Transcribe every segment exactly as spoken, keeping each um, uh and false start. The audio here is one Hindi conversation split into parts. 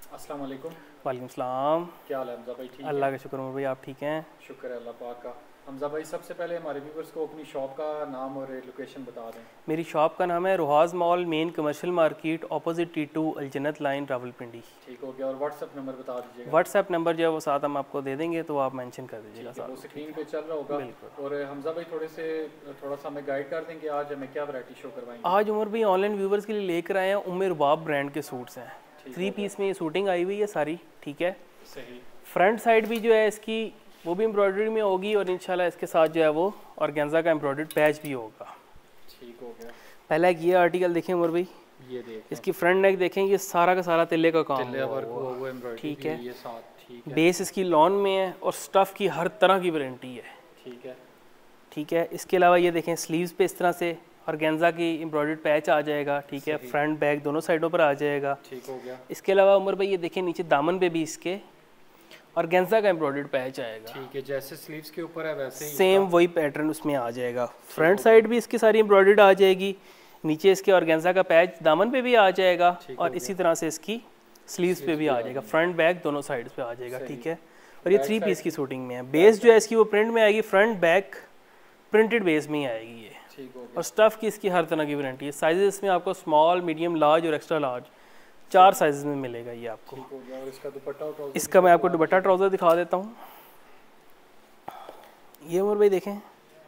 अस्सलाम वालेकुम। वालेकुम सलाम। क्या हाल है हमजा भाई? ठीक है, अल्लाह का शुक्र है भाई, आप ठीक हैं? शुक्र है अल्लाह पाक का। हमजा भाई सबसे पहले हमारे व्यूवर्स को अपनी शॉप का नाम और लोकेशन बता दें। मेरी शॉप का नाम है Rohaj mall, main commercial market, opposite T two Aljannat line, Rawalpindi. ठीक हो गया, और व्हाट्सएप नंबर बता दीजिएगा। व्हाट्सएप नंबर जो है वो साथ हम आपको दे देंगे, तो आप मेंशन कर दीजिएगा ठीक है, वो साथ। स्क्रीन पे चल रहा होगा। बिल्कुल। और हमजा भाई थोड़े से थोड़ा सा हमें गाइड कर दें कि आज हमें क्या वैरायटी शो करवाएंगे। आज उमर भाई ऑनलाइन व्यूवर्स के लिए लेकर आए हैं उम्मे रुबाब ब्रांड के सूट्स हैं। थ्री पीस में ये शूटिंग आई हुई है सारी, ठीक है। सही। फ्रंट साइड भी जो है इसकी वो भी एम्ब्रॉयडरी में होगी, और इंशाल्लाह इसके साथ जो है वो ऑर्गेन्जा का एम्ब्रॉयडर्ड पैच भी होगा। ठीक हो गया। पहला एक ये आर्टिकल देखें उमर भाई, ये देखें, इसकी फ्रंट नेक देखें, ये सारा का सारा तिल्ले का काम तिल्ले हुआ वर्क हुआ। हुआ हुआ एम्ब्रॉयडरी ठीक है। ये साथ, ठीक है। बेस इसकी लॉन में है और स्टफ़ की हर तरह की वारंटी है। ठीक है। ठीक है। इसके अलावा ये देखें स्लीव्स पे इस तरह से ऑर्गेन्जा की एम्ब्रॉयडर्ड पैच आ जाएगा, ठीक है। फ्रंट बैक दोनों साइडों पर आ जाएगा। ठीक हो गया। इसके अलावा उमर भाई ये देखें नीचे दामन पे भी इसके ऑर्गेन्जा का एम्ब्रॉयडर्ड पैच आएगा। ठीक है, जैसे स्लीव्स के ऊपर है वैसे ही सेम वही पैटर्न उसमें आ जाएगा। फ्रंट साइड भी इसकी सारी एम्ब्रॉयडर्ड आ जाएगी, नीचे इसके ऑर्गेन्जा का पैच दामन पे भी आ जाएगा, और इसी तरह से इसकी स्लीव्स पे भी आ जाएगा, फ्रंट बैक दोनों साइड्स पे आ जाएगा, ठीक है। और ये थ्री पीस की शूटिंग में है। बेस जो है इसकी वो प्रिंट में आएगी, फ्रंट बैक प्रिंटेड बेस में ही आएगी ये। और स्टफ़ की इसकी हर तरह की वारंटी है। साइजेस इसमें आपको स्मॉल, मीडियम, लार्ज और एक्स्ट्रा लार्ज चार साइजेस में मिलेगा ये आपको। और इसका दुपट्टा और ट्राउजर, इसका मैं आपको दुपट्टा ट्राउज़र दिखा देता हूँ। ये उमर भाई देखें,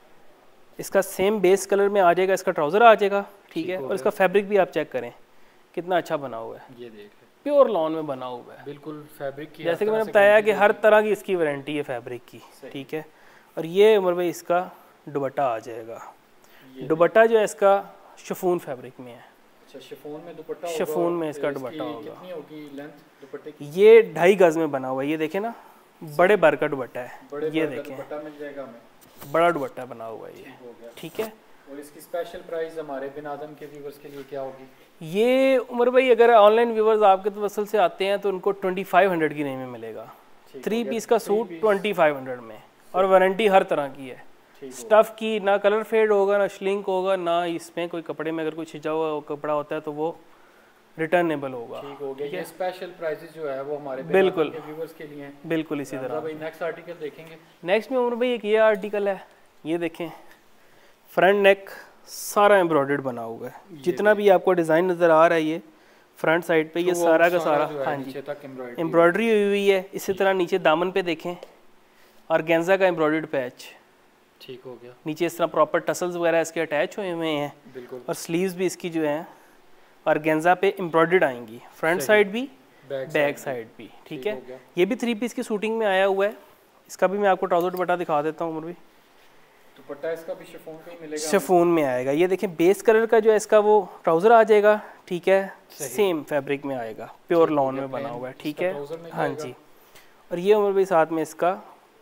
इसका सेम बेस कलर में आ जाएगा, इसका ट्राउज़र आ जाएगा, ठीक है। और इसका फैब्रिक भी आप चेक करें कितना अच्छा बना हुआ है, ये देख प्योर लॉन में बना हुआ है, बिल्कुल फैब्रिक की। जैसे कि मैंने बताया कि हर तरह की इसकी वारंटी है फैब्रिक की, ठीक है। और ये उमर भाई इसका दुपट्टा आ जाएगा। दुपट्टा जो है इसका शिफॉन फैब्रिक में है। अच्छा, शिफॉन में दुपट्टा होगा। शिफॉन में इसका दुपट्टा होगा। कितनी होगी लेंथ दुपट्टे की? ये ढाई गज में बना हुआ है, ये देखें ना, बड़े बर का दुपट्टा है, ये देखें दुपट्टा मिल जाएगा हमें, बड़ा दुपट्टा बना हुआ है ये, ठीक है। और इसकी स्पेशल प्राइस हमारे बिन आदम के व्यूवर्स के लिए क्या होगी? ये उमर भाई अगर ऑनलाइन व्यूवर्स आपके तवसल से आते हैं तो उनको ट्वेंटी फाइव हंड्रेड की रेंज में मिलेगा। थ्री पीस का सूट ट्वेंटी फाइव हंड्रेड में, और वारंटी हर तरह की है। स्टफ़ की ना कलर फेड होगा, ना श्लिंक होगा, ना इसमें कोई कपड़े में अगर कोई छिजा हुआ कपड़ा होता है तो वो रिटर्नेबल होगा। ठीक हो गया। ये स्पेशल प्राइसेस जो है वो हमारे बिल्कुल व्यूवर्स के लिए हैं। बिल्कुल इसी तरह। भाई नेक्स्ट आर्टिकल देखेंगे। नेक्स्ट में उमर भाई एक ये आर्टिकल है, ये देखें, फ्रंट नेक सारा एम्ब्रॉयडर्ड बना हुआ है। जितना भी आपको डिज़ाइन नज़र आ रहा है ये फ्रंट साइड पे, ये सारा का सारा, हाँ जी, एम्ब्रॉयडरी हुई हुई है। इसी तरह नीचे दामन पे देखें ऑर्गेन्जा का एम्ब्रॉयडर्ड पैच, ठीक हो गया। नीचे इस तरह प्रॉपर टसल्स वगैरह इसके अटैच हुए हुए हैं, बिल्कुल। और स्लीव्स भी इसकी जो है ऑर्गेन्जा पे एम्ब्रॉयडर्ड आएंगी, फ्रंट साइड भी बैक साइड भी, ठीक है। ये भी थ्री पीस की शूटिंग में आया हुआ है। इसका भी मैं आपको ट्राउजर दुपट्टा दिखा देता हूँ उमर भाई। दुपट्टा इसका भी शिफॉन पे ही मिलेगा, शिफॉन में आएगा। ये देखें बेस कलर का जो है इसका वो ट्राउजर आ जाएगा, ठीक है। सेम फैब्रिक में आएगा, प्योर लॉन में बना हुआ है, ठीक है, हाँ जी। और ये उमर भाई साथ में इसका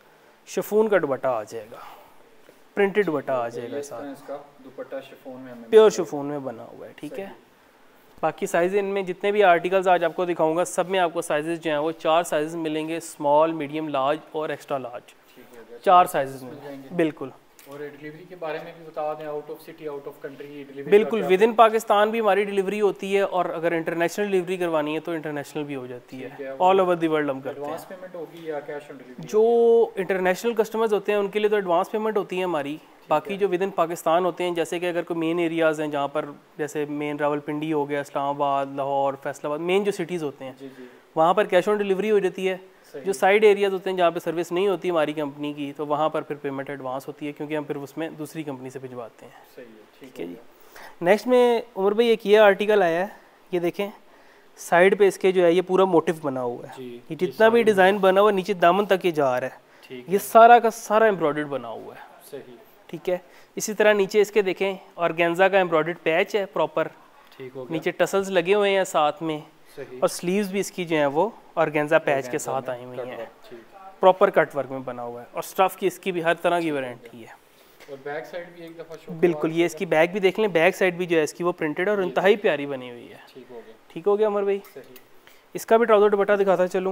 शिफॉन का दुपट्टा आ जाएगा, प्रिंटेड दुपट्टा आ जाएगा साथ, इसका दुपट्टा शिफॉन में हमें प्योर शिफॉन में बना हुआ है, ठीक है। बाकी साइज इनमें जितने भी आर्टिकल्स आज आपको दिखाऊंगा सब में आपको साइजेस जो हैं वो चार साइजेस मिलेंगे, स्मॉल, मीडियम, लार्ज और एक्स्ट्रा लार्ज, चार साइजेस मिलेंगे, बिल्कुल। और डिलीवरी के बारे में भी बता दें, out of city, out of country delivery? बिल्कुल, विद इन पाकिस्तान भी हमारी डिलीवरी होती है, और अगर इंटरनेशनल डिलीवरी करवानी है तो इंटरनेशनल भी हो जाती है। ऑल ओवर द वर्ल्ड हम करते हैं। एडवांस पेमेंट होगी या कैश ऑन डिलीवरी? जो इंटरनेशनल कस्टमर्स होते हैं उनके लिए तो एडवांस पेमेंट होती है हमारी। बाकी जो विद इन पाकिस्तान होते हैं, जैसे कि अगर कोई मेन एरियाज़ हैं जहाँ पर, जैसे मेन रावलपिंडी हो गया, इस्लामाबाद, लाहौर, फैसलाबाद, मेन जो सिटीज़ होते हैं वहाँ पर कैश ऑन डिलीवरी हो जाती है। जो साइड एरियाज होते हैं जहाँ पे सर्विस नहीं होती हमारी कंपनी की, तो वहाँ पर फिर पेमेंट एडवांस होती है, क्योंकि हम फिर उसमें दूसरी कंपनी से भिजवाते हैं। सही है, ठीक है जी। नेक्स्ट में उमर भाई एक ये आर्टिकल आया है, ये देखें साइड पे इसके जो है ये पूरा मोटिव बना हुआ है। ये जितना भी डिज़ाइन बना हुआ है नीचे दामन तक ये जा रहा है, ये सारा का सारा एम्ब्रॉयडर्ड बना हुआ है, सही, ठीक है। इसी तरह नीचे इसके देखें ऑर्गेन्जा का एम्ब्रॉयडर्ड पैच है प्रॉपर, ठीक हो गया। नीचे टसल्स लगे हुए हैं साथ में, और स्लीव्स भी इसकी जो है वो ऑर्गेन्जा पैच के साथ आई हुई हैं, प्रॉपर कट वर्क में बना हुआ है। और स्टफ़ की इसकी भी हर तरह की वारंटी है। और बैक साइड भी एक दफ़ा शो, बिल्कुल, ये इसकी बैक भी देख लें, बैक साइड भी जो है इसकी वो प्रिंटेड और इंतहाई प्यारी बनी हुई है। ठीक हो गया, ठीक हो गया अमर भाई। इसका भी ट्राउज़र दुपट्टा दिखाता चलूँ।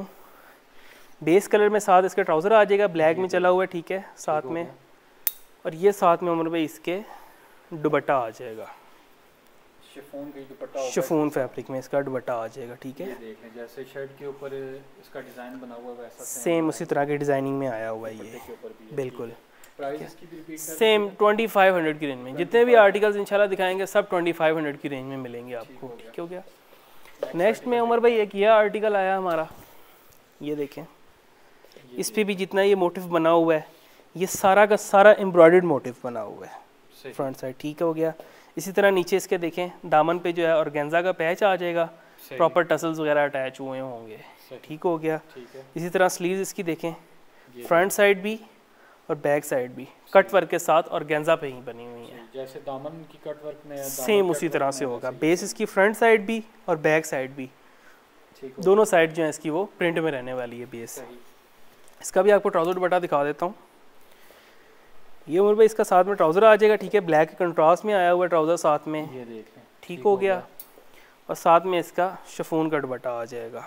बेस कलर में साथ इसका ट्राउज़र आ जाएगा, ब्लैक में चला हुआ है, ठीक है, साथ में। और ये साथ में उमर भाई इसके दुपट्टा आ जाएगा, शिफॉन का दुपट्टा होगा, शिफॉन फैब्रिक में इसका दुपट्टा आ जाएगा। ठीक है, ये देख लें जैसे शर्ट के ऊपर इसका डिजाइन बना हुआ है वैसा सेम उसी तरह की डिजाइनिंग में आया हुआ है ये, के ऊपर भी है। बिल्कुल प्राइस इसकी भी रिपीट कर सेम ट्वेंटी फाइव हंड्रेड की रेंज में। जितने भी आर्टिकल्स इंशाल्लाह दिखाएंगे सब ट्वेंटी फाइव हंड्रेड की रेंज में मिलेंगे आपको। ठीक हो गया। नेक्स्ट में उमर भाई एक ये आर्टिकल आया हमारा, ये देखें, इस पे भी जितना ये मोटिव बना हुआ है ये सारा का सारा एम्ब्रॉयडर्ड मोटिव बना हुआ है फ्रंट साइड। ठीक हो गया। इसी तरह नीचे इसके देखें दामन पे जो है ऑर्गेन्जा का पैच आ जाएगा, प्रॉपर टसल्स वगैरह अटैच हुए होंगे। ठीक हो गया। इसी तरह स्लीव्स इसकी देखें, फ्रंट साइड भी और बैक साइड भी कट वर्क के साथ ऑर्गेन्जा पे ही बनी हुई है, जैसे दामन की कट वर्क में सेम उसी तरह से होगा। बेस इसकी फ्रंट साइड भी और बैक साइड भी दोनों साइड जो है इसकी वो प्रिंट में रहने वाली है बेस। इसका भी आपको ट्राउजर दुपट्टा दिखा देता हूँ। ये उमर भाई इसका साथ में ट्राउजर आ जाएगा। ठीक है, ब्लैक कंट्रास्ट में आया हुआ ट्राउजर साथ में, ये देखें। ठीक हो गया। और साथ में इसका शिफॉन का दुपट्टा आ जाएगा,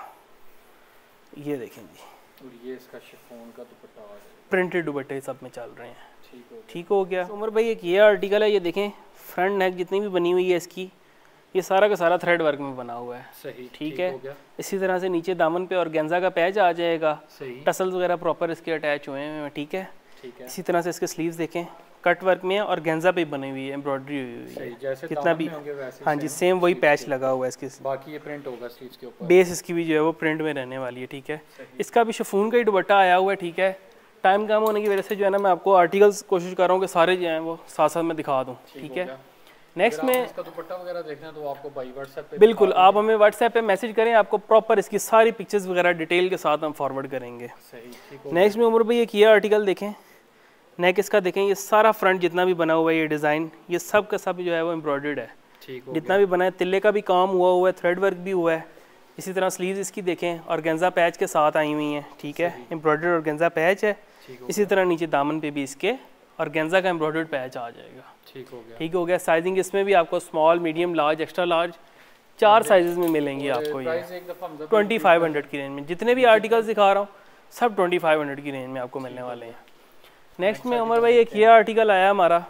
ये देखें जी, और ये इसका शिफॉन का दुपट्टा आ जाएगा। प्रिंटेड दुपट्टे सब में चल रहे हैं। ठीक हो गया। तो उमर भाई एक ये आर्टिकल है, ये देखें फ्रंट नेक जितनी भी बनी हुई है इसकी ये सारा का सारा थ्रेड वर्क में बना हुआ है। सही, ठीक है। इसी तरह से नीचे दामन पे ऑर्गेन्जा का पैच आ जाएगा, टसल्स वगैरह प्रॉपर इसके अटैच हुए हैं। ठीक है। ठीक है। इसी तरह से इसके स्लीव्स देखें कट वर्क में ऑर्गेन्जा पे बनी हुई है, एम्ब्रॉयडरी हुई हुई है, जैसे कितना भी। हाँ जी, सेम वही पैच लगा हुआ है इसके। बाकी ये प्रिंट होगा स्लीव्स के ऊपर, बेस इसकी भी जो है वो प्रिंट में रहने वाली है। ठीक है। इसका भी शिफॉन का ही दुपट्टा आया हुआ है। ठीक है। टाइम कम होने की वजह से जो है ना मैं आपको आर्टिकल्स कोशिश कर रहा हूँ कि सारे जो हैं वो साथ साथ में दिखा दूँ। ठीक है। नेक्स्ट में इसका दुपट्टा वगैरह देखना है तो आपको बाई व्हाट्सएप पे, बिल्कुल आप हमें व्हाट्सएप पे मैसेज करें, आपको प्रॉपर इसकी सारी पिक्चर्स वगैरह डिटेल के साथ हम फॉरवर्ड करेंगे। नेक्स्ट में उमर भाई एक ये आर्टिकल देखें, नेक इसका देखें, ये सारा फ्रंट जितना भी बना हुआ है ये डिज़ाइन ये सब का सब जो है वो एम्ब्रॉयडर्ड है। जितना भी बना है तिल्ले का भी काम हुआ हुआ है, थ्रेड वर्क भी हुआ है। इसी तरह स्लीव्स इसकी देखें ऑर्गेन्जा पैच के साथ आई हुई हैं। ठीक है, एम्ब्रॉयडर्ड ऑर्गेन्जा पैच है। इसी तरह नीचे दामन पे भी इसके ऑर्गेन्जा का एम्ब्रॉयडर्ड पैच आ जाएगा। ठीक हो गया। ठीक हो गया। साइजिंग इसमें भी आपको small, medium, large, extra large चार साइजेस में मिलेंगी आपको। ये ट्वेंटी फाइव हंड्रेड की रेंज में जितने भी आर्टिकल्स दिखा रहा हूँ सब ट्वेंटी फाइव हंड्रेड की रेंज में आपको मिलने वाले हैं। नेक्स्ट में उमर भाई एक ये आर्टिकल आया हमारा,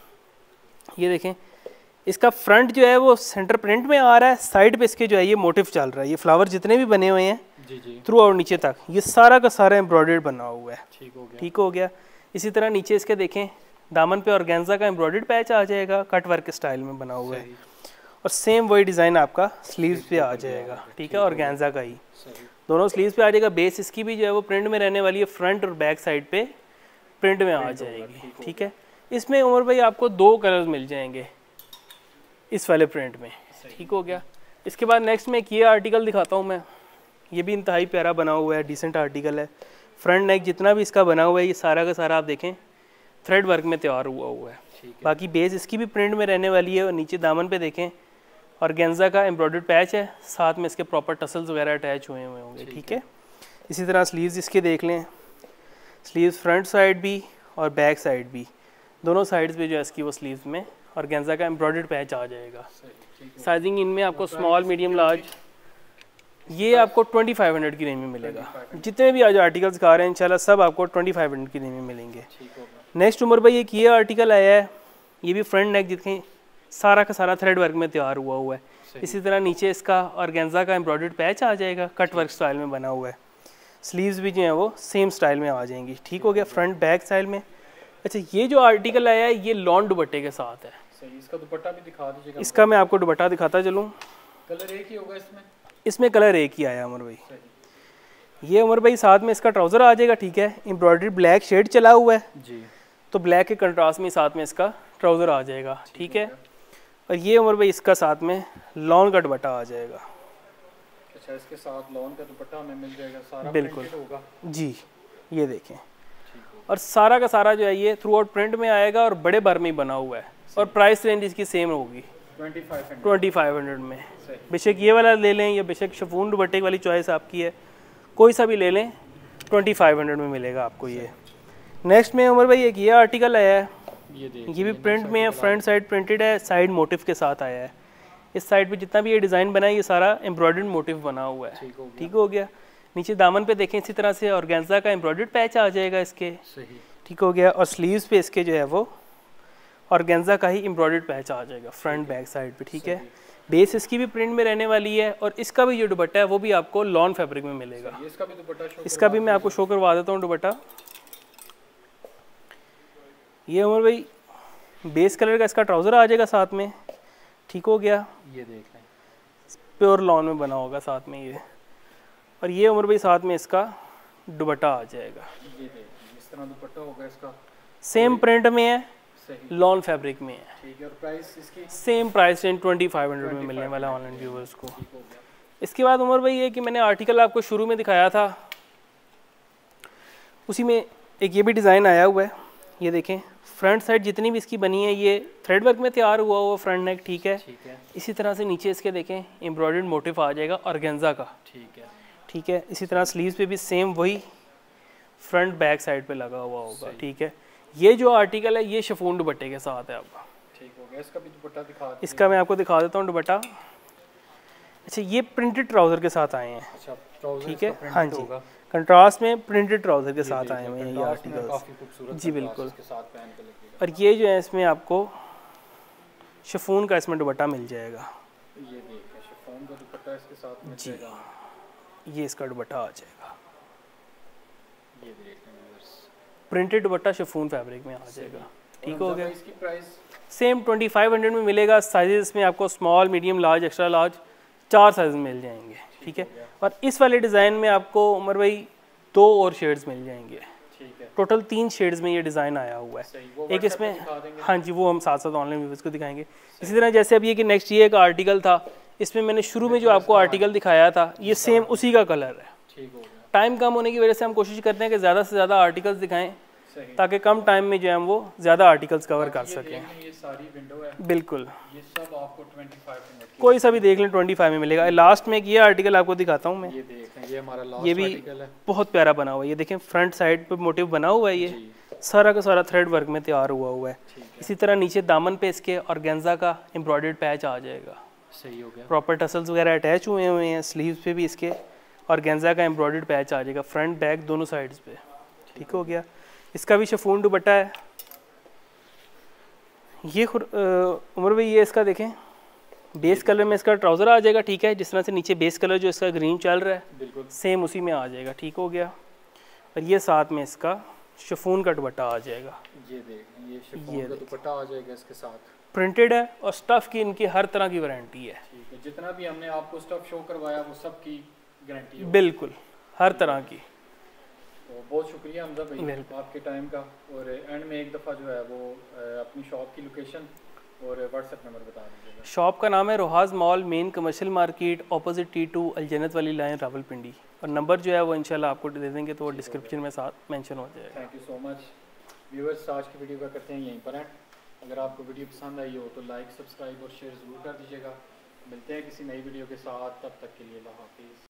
ये देखें, इसका फ्रंट जो है वो सेंटर प्रिंट में आ रहा है, साइड पे इसके जो है ये मोटिव चल रहा है। ये फ्लावर जितने भी बने हुए हैं थ्रू और नीचे तक ये सारा का सारा एम्ब्रॉयडर्ड बना हुआ है। ठीक हो गया। ठीक हो गया। इसी तरह नीचे इसके देखें दामन पे ऑर्गेन्जा का एम्ब्रॉयडर्ड पैच आ जाएगा, कट वर्क स्टाइल में बना हुआ है। और सेम वही डिज़ाइन आपका स्लीव्स पे आ जाएगा। ठीक है, ऑर्गेन्जा का ही दोनों स्लीव्स पे आ जाएगा। बेस इसकी भी जो है वो प्रिंट में रहने वाली है, फ्रंट और बैक साइड पे प्रिंट में आ जाएगी। ठीक है। इसमें उमर भाई आपको दो कलर्स मिल जाएंगे इस वाले प्रिंट में। ठीक हो गया। इसके बाद नेक्स्ट में एक ये आर्टिकल दिखाता हूँ मैं, ये भी इंतहाई प्यारा बना हुआ है, डिसेंट आर्टिकल है। फ्रंट नेक जितना भी इसका बना हुआ है ये सारा का सारा आप देखें थ्रेड वर्क में तैयार हुआ हुआ है। बाकी बेस इसकी भी प्रिंट में रहने वाली है। और नीचे दामन पे देखें ऑर्गेन्जा का एम्ब्रॉयडर्ड पैच है, साथ में इसके प्रॉपर टसल्स वगैरह अटैच हुए हुए होंगे। ठीक है। इसी तरह स्लीव्स इसके देख लें, स्लीव्स फ्रंट साइड भी और बैक साइड भी दोनों साइड्स पे जो है इसकी वो स्लीव्स में ऑर्गेन्जा का एम्ब्रॉयडर्ड पैच आ जाएगा। साइजिंग इनमें आपको स्मॉल, मीडियम, लार्ज ये आपको ट्वेंटी फाइव हंड्रेड की रेंज में मिलेगा। जितने भी आज आर्टिकल्स दिखा रहे हैं इंशाल्लाह सब आपको ट्वेंटी फाइव हंड्रेड की रेंज में मिलेंगे। नेक्स्ट उमर भाई एक ये आर्टिकल आया है, ये भी फ्रंट नेक जितने सारा का सारा थ्रेड वर्क में तैयार हुआ हुआ है। इसी तरह नीचे इसका ऑर्गेन्जा का एम्ब्रॉयडर्ड पैच आ जाएगा, कट वर्क स्टाइल में बना हुआ है। स्लीव्स भी जो है वो सेम स्टाइल में आ जाएंगी। ठीक हो गया, फ्रंट बैक स्टाइल में। अच्छा, ये जो आर्टिकल आया है ये लॉन दुपट्टे के साथ है। इसका दुपट्टा भी दिखा दीजिएगा। इसका मैं आपको दुपट्टा दिखाता चलूँ। कलर एक ही होगा इसमें? इसमें कलर एक ही आया उमर भाई। ये उमर भाई साथ में इसका ट्राउजर आ जाएगा। ठीक है, एम्ब्रॉयडरी ब्लैक शेड चला हुआ है जी, तो ब्लैक के कंट्रास्ट में साथ में इसका ट्राउजर आ जाएगा। ठीक है। और ये उमर भाई इसका साथ में लॉन का दुपट्टा आ जाएगा। अच्छा, इसके साथ लॉन का दुपट्टा हमें मिल जाएगा, सारा बिल्कुल होगा जी। ये देखें, और सारा का सारा जो है ये थ्रू आउट प्रिंट में आएगा और बड़े भर में बना हुआ है। और प्राइस रेंज इसकी सेम होगी ट्वेंटी फाइव हंड्रेड में। बेशक ये वाला ले लें या बेशक शिफॉन दुपट्टे वाली चॉइस आपकी है, कोई सा भी ले लें ट्वेंटी फाइव हंड्रेड में मिलेगा आपको ये। नेक्स्ट में उमर भाई एक ये आर्टिकल आया है, ये, ये भी प्रिंट में है, फ्रंट साइड प्रिंटेड है, साइड मोटिव के साथ आया है। इस साइड पे जितना भी ये डिज़ाइन बना है ये सारा एम्ब्रॉयडर्ड मोटिव बना हुआ है। ठीक हो गया। नीचे दामन पे देखें इसी तरह से ऑर्गेन्जा का एम्ब्रॉयडर्ड पैच आ जाएगा इसके। ठीक हो गया। और स्लीव्स पे इसके जो है वो ऑर्गेन्जा का ही एम्ब्रॉयडर्ड पैच आ जाएगा फ्रंट बैक साइड पे। ठीक है। बेस इसकी भी प्रिंट में रहने वाली है और इसका भी जो दुपट्टा है वो भी आपको लॉन फैब्रिक में मिलेगा। ये इसका भी दुपट्टा शो इसका भी मैं आपको शो करवा देता हूँ दुपट्टा। ये उमर भाई बेस कलर का इसका ट्राउज़र आ जाएगा साथ में, ठीक हो गया। ये देख लें प्योर लॉन में बना होगा साथ में ये, और ये उमर भाई साथ में इसका दुपट्टा आ जाएगा। ये देख इस तरह दुपट्टा होगा इसका, सेम प्रिंट में है, सही लॉन फैब्रिक में है। ठीक है। और प्राइस इसकी same price range twenty five hundred में मिलने वाला ऑनलाइन व्यूवर्स को। ठीक हो गया। इसके बाद उमर भाई ये कि मैंने आर्टिकल आपको शुरू में दिखाया था, उसी में एक ये भी डिज़ाइन आया हुआ है। ये देखें फ्रंट साइड जितनी भी इसकी बनी है ये थ्रेड वर्क में तैयार हुआ हुआ फ्रंट नेक, ठीक है। ठीक है। इसी तरह से नीचे इसके देखें एम्ब्रॉयडर्ड मोटिफ आ जाएगा ऑर्गेन्जा का, ठीक है। ठीक है। इसी तरह स्लीव्स पे भी सेम वही फ्रंट बैक साइड पे लगा हुआ होगा, ठीक है। ये जो आर्टिकल है ये शिफॉन दुपट्टे के साथ है आपका, ठीक हो गया। इसका भी दुपट्टा दिखा दीजिए। इसका मैं आपको दिखा देता हूँ दुपट्टा। अच्छा ये प्रिंटेड ट्राउज़र के साथ आए हैं, अच्छा ट्राउज़र ठीक है। इसका हाँ printed जी, होगा। कंट्रास्ट में प्रिंटेड ट्राउज़र के साथ आए देखिए, हुए हैं ये कंट्रास्ट में आर्टिकल्स, काफी खूबसूरत जी कंट्रास्ट बिल्कुल। इसके साथ पहन के लगेगा। और ये जो है इसमें आपको शिफॉन का इसमें दुपट्टा मिल जाएगा। ये देखिए शिफॉन का दुपट्टा इसके साथ मिल जी। जाएगा। ये इसका दुपट्टा आ जाएगा, ये देख लें viewers, printed dupatta chiffon fabric में आ जाएगा, ठीक हो गया। इसकी price same twenty five hundred में मिलेगा। साइजेस में आपको small, medium, large, extra large चार साइज मिल जाएंगे, ठीक है। और इस वाले डिज़ाइन में आपको उमर भाई दो और शेड्स मिल जाएंगे, ठीक है। टोटल तीन शेड्स में ये डिज़ाइन आया हुआ है। सही, वो एक WhatsApp पे इसमें दिखा देंगे। हाँ जी वो हम साथ साथ ऑनलाइन व्यूवर्स को दिखाएंगे। इसी तरह जैसे अब ये कि नेक्स्ट ये का आर्टिकल था, इसमें मैंने शुरू में जो आपको आर्टिकल दिखाया था ये सेम उसी का कलर है। ठीक हो गया। टाइम कम होने की वजह से हम कोशिश करते हैं कि ज़्यादा से ज़्यादा आर्टिकल्स दिखाएं सही। ताकि कम टाइम में जो है हम वो ज़्यादा आर्टिकल्स कवर कर ये सकें। देख लें, ये सारी विंडो है, बिल्कुल, ये सब आपको पच्चीस मिनट की। कोई सा भी देख लें ट्वेंटी फाइव में मिलेगा। लास्ट में एक ये आर्टिकल आपको दिखाता हूँ मैं, ये देखें ये हमारा लास्ट ये भी आर्टिकल है। बहुत प्यारा बना हुआ है। ये देखें फ्रंट साइड पे मोटिव बना हुआ है, ये जी, सारा का सारा थ्रेड वर्क में तैयार हुआ हुआ है। ठीक है। इसी तरह नीचे दामन पे इसके ऑर्गेन्जा का एम्ब्रॉयडर्ड पैच आ जाएगा, सही हो गया। प्रॉपर टसल्स वगैरह अटैच हुए हुए हैं। स्लीव्स पे भी इसके ऑर्गेन्जा का एम्ब्रॉयडर्ड पैच आ जाएगा, फ्रंट बैक दोनों साइड्स पे, ठीक हो गया। इसका भी शिफॉन दुपट्टा है। ये खुर उमर भाई ये इसका देखें बेस कलर में इसका ट्राउज़र आ जाएगा, ठीक है। जिस तरह से नीचे बेस कलर जो इसका ग्रीन चल रहा है बिल्कुल सेम उसी में आ जाएगा, ठीक हो गया। और ये साथ में इसका शिफॉन का दुपट्टा आ जाएगा, ये देख ये शिफॉन का दुपट्टा आ जाएगा इसके साथ, प्रिंटेड है और स्टफ़ की इनकी हर तरह की वारंटी है। ठीक है। जितना भी हमने आपको स्टफ शो करवाया वो सब की गारंटी है, बिल्कुल हर तरह की। तो बहुत शुक्रिया हमजा भाई बिल्कुल। आपके टाइम का। और एंड में एक दफ़ा जो है वो अ, अपनी शॉप की लोकेशन और व्हाट्सएप नंबर बता दीजिएगा। शॉप का नाम है Rohaj mall, main commercial market, opposite T two Aljannat वाली लाइन, रावलपिंडी। और नंबर जो है वो इंशाल्लाह आपको दे देंगे तो वो डिस्क्रिप्शन में साथ मेंशन हो जाएगा। Thank you so much viewers, आज की वीडियो का करते हैं यहीं पर है। अगर आपको वीडियो पसंद आई हो तो लाइक, सब्सक्राइब और शेयर ज़रूर कर दीजिएगा। मिलते हैं किसी नई वीडियो के साथ, तब तक के लिए अल्लाह हाफिज़।